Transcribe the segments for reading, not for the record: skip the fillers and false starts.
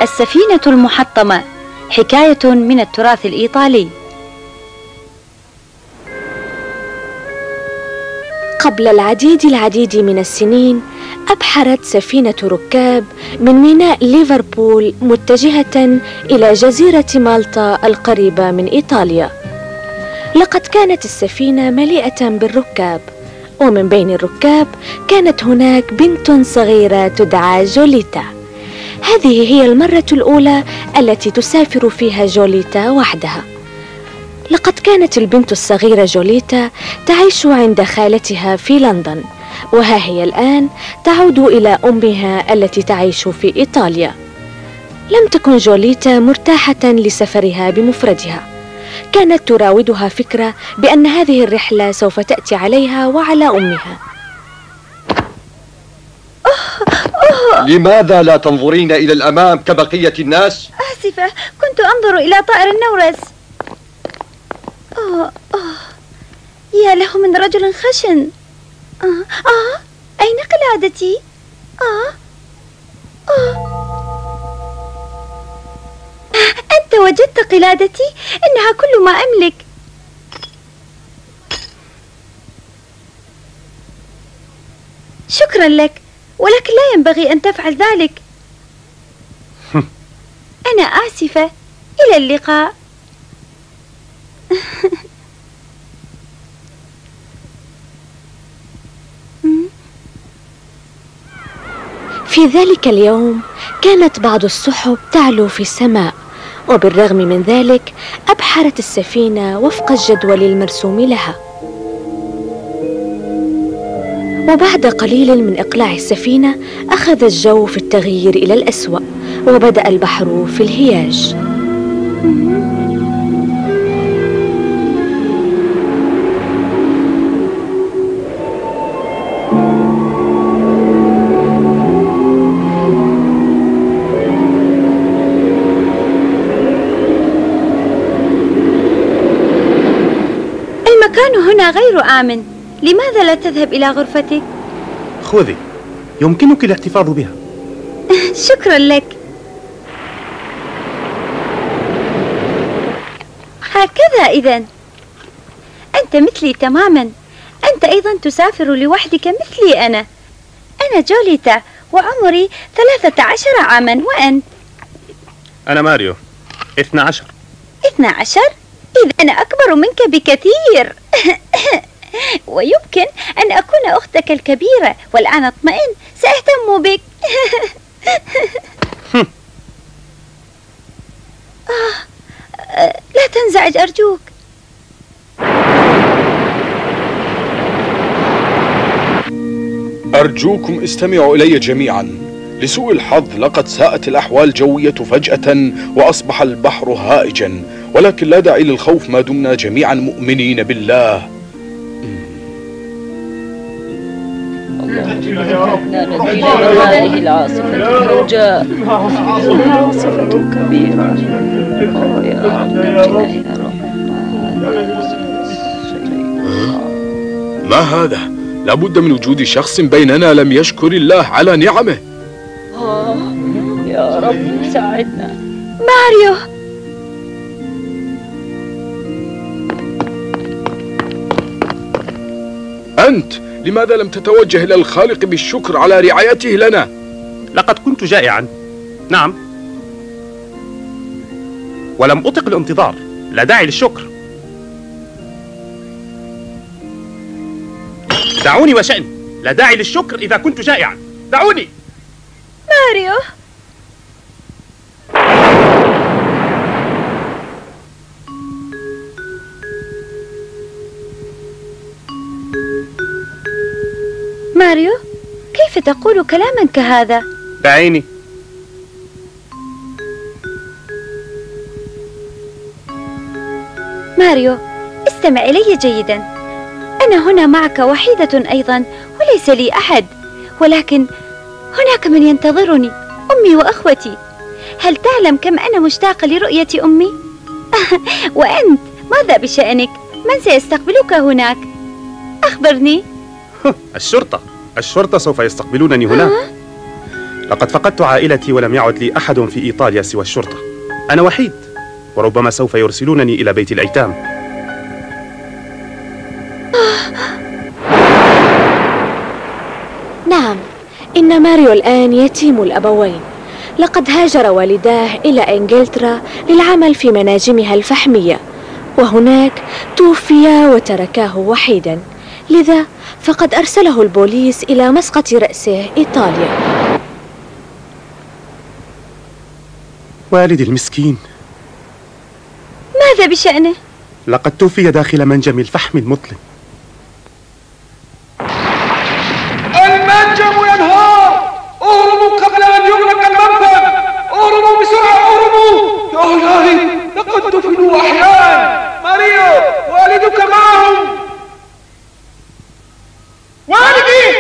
السفينة المحطمة، حكاية من التراث الإيطالي. قبل العديد من السنين أبحرت سفينة ركاب من ميناء ليفربول متجهة إلى جزيرة مالطا القريبة من إيطاليا. لقد كانت السفينة مليئة بالركاب، ومن بين الركاب كانت هناك بنت صغيرة تدعى جوليتا. هذه هي المرة الأولى التي تسافر فيها جوليتا وحدها. لقد كانت البنت الصغيرة جوليتا تعيش عند خالتها في لندن، وها هي الآن تعود إلى أمها التي تعيش في إيطاليا. لم تكن جوليتا مرتاحة لسفرها بمفردها، كانت تراودها فكرة بأن هذه الرحلة سوف تأتي عليها وعلى أمها. لماذا لا تنظرين إلى الأمام كبقية الناس؟ آسفة، كنت أنظر إلى طائر النورس. يا له من رجل خشن. أين قلادتي؟ أنت وجدت قلادتي؟ إنها كل ما أملك. شكرا لك، ولكن لا ينبغي أن تفعل ذلك. أنا آسفة، إلى اللقاء. في ذلك اليوم كانت بعض السحب تعلو في السماء، وبالرغم من ذلك أبحرت السفينة وفق الجدول المرسوم لها. وبعد قليل من إقلاع السفينة أخذ الجو في التغيير إلى الأسوأ، وبدأ البحر في الهياج. المكان هنا غير آمن، لماذا لا تذهب إلى غرفتك؟ خذي، يمكنك الاحتفاظ بها. شكرا لك. هكذا إذن، أنت مثلي تماما. أنت أيضا تسافر لوحدك مثلي أنا جوليتا، وعمري 13 عاما. وأنت؟ أنا ماريو، 12. 12؟ إذا أنا أكبر منك بكثير. ويمكن أن أكون أختك الكبيرة، والآن اطمئن، سأهتم بك. لا تنزعج أرجوك. أرجوكم استمعوا إلي جميعا. لسوء الحظ لقد ساءت الأحوال الجوية فجأة وأصبح البحر هائجا، ولكن لا داعي للخوف ما دمنا جميعا مؤمنين بالله. هذه العاصفة الهوجاء، عاصفة كبيرة. يا رب نجنا يا رب. ما هذا؟ لابد من وجود شخص بيننا لم يشكر الله على نعمه. يا رب ساعدنا. ماريو، أنت لماذا لم تتوجه إلى الخالق بالشكر على رعايته لنا؟ لقد كنت جائعا، نعم، ولم أطق الانتظار. لا داعي للشكر. دعوني وشأني، لا داعي للشكر إذا كنت جائعا. دعوني. ماريو. ماريو، كيف تقول كلاما كهذا؟ بعيني. ماريو، استمع إلي جيدا. أنا هنا معك وحيدة أيضا، وليس لي أحد، ولكن هناك من ينتظرني، أمي وأخوتي. هل تعلم كم أنا مشتاقة لرؤية أمي؟ وأنت ماذا بشأنك؟ من سيستقبلك هناك؟ أخبرني. الشرطة سوف يستقبلونني هناك. لقد فقدت عائلتي ولم يعد لي أحد في إيطاليا سوى الشرطة. أنا وحيد، وربما سوف يرسلونني إلى بيت الأيتام. نعم، إن ماريو الآن يتيم الأبوين. لقد هاجر والداه إلى إنجلترا للعمل في مناجمها الفحمية، وهناك توفيا وتركاه وحيدا، لذا فقد أرسله البوليس إلى مسقط رأسه إيطاليا. والدي المسكين. ماذا بشأنه؟ لقد توفي داخل منجم الفحم المظلم. المنجم ينهار! اهربوا قبل أن يغلق المنفذ! اهربوا بسرعة، اهربوا! يا إلهي، لقد دفنوا أحياء! ماريو، والدك معهم! والدي!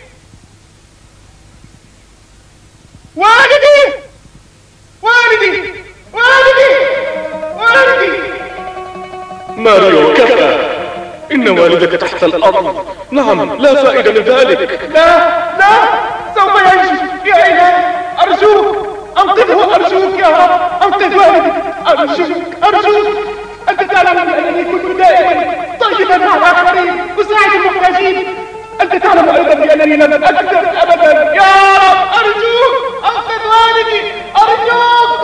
والدي! والدي! والدي! والدي! ماريو، كفى. إن والدك تحت الأرض. نعم، لا فائدة من ذلك. لا، سوف ينجو. يا إلهي، أرجوك أنقذه، أرجوك يا رب، أنقذ والدي، أرجوك. أنت تعلم بأنني كنت دائما طيبا مع الآخرين، أساعد المحتاجين. أنت تعلم أيضا بأنني لم أكذب أبدا. يا رب، أرجوك أنقذ والدي، أرجوك.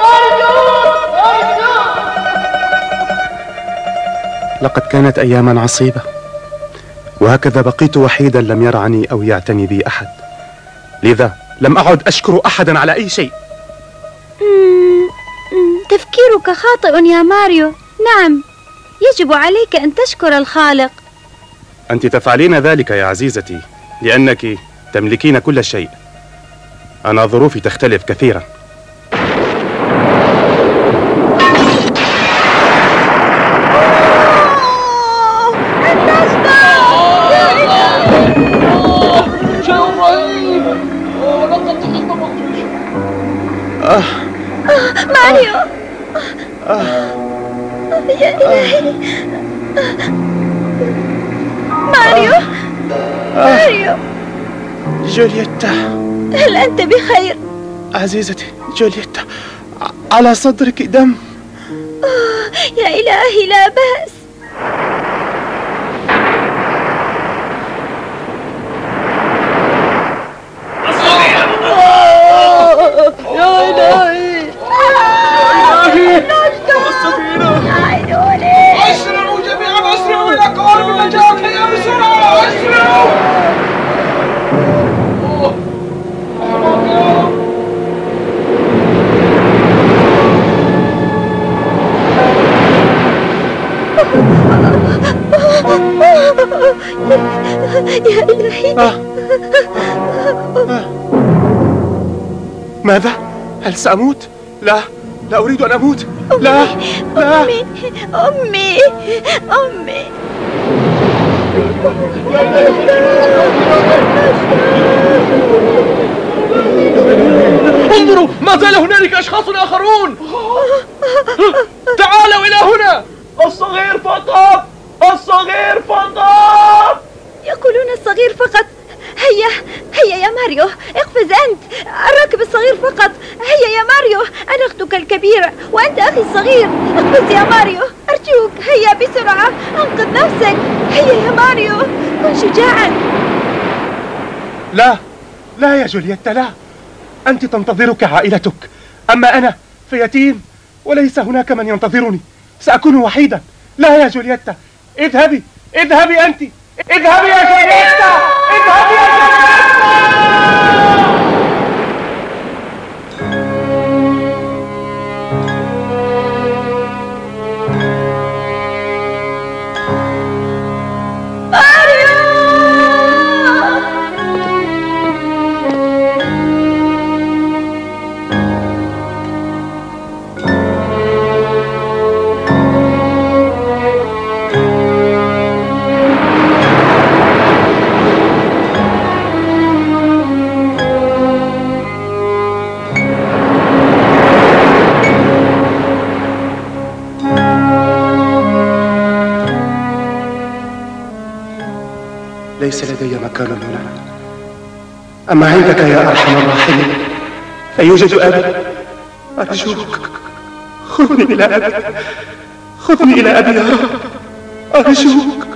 لقد كانت أياما عصيبة، وهكذا بقيت وحيدا لم يرعني أو يعتني بي أحد، لذا لم أعد أشكر أحدا على أي شيء. تفكيرك خاطئ يا ماريو. نعم، يجب عليك أن تشكر الخالق. أنت تفعلين ذلك يا عزيزتي لأنك تملكين كل شيء. أنا ظروفي تختلف كثيرا. ماريو، يا إلهي. ماريو. جولييتا، هل أنت بخير؟ عزيزتي جولييتا، على صدرك دم. يا إلهي، لا بأس. يا إلهي، أسرعوا جميعا، أسرعوا إلى قوارب النجاة يا بسرعة، أسرعوا! يا إلهي. ماذا؟ هل سأموت؟ لا أريد أن أموت. لا. أمي. انظروا، ما زال هنالك أشخاص آخرون. تعالوا إلى هنا. الصغير فقط. يقولون الصغير فقط. هيا يا ماريو، اقفز أنت. الراكب الصغير فقط. هيا يا ماريو، أنا أختك الكبيرة وأنت أخي الصغير. اقفز يا ماريو، أرجوك، هيا بسرعة، أنقذ نفسك. هيا يا ماريو، كن شجاعا. لا يا جولييتا، لا. أنت تنتظرك عائلتك، أما أنا فيتيم وليس هناك من ينتظرني. سأكون وحيدا. لا يا جولييتا، اذهبي أنت. اذهبي يا جولييتا، اذهبي يا جولييتا. ليس لدي مكان هنا، أما عندك يا أرحم الراحمين. أيوجد أبي؟ أرجوك خذني إلى أبي، خذني إلى أبي يا رب، أرجوك.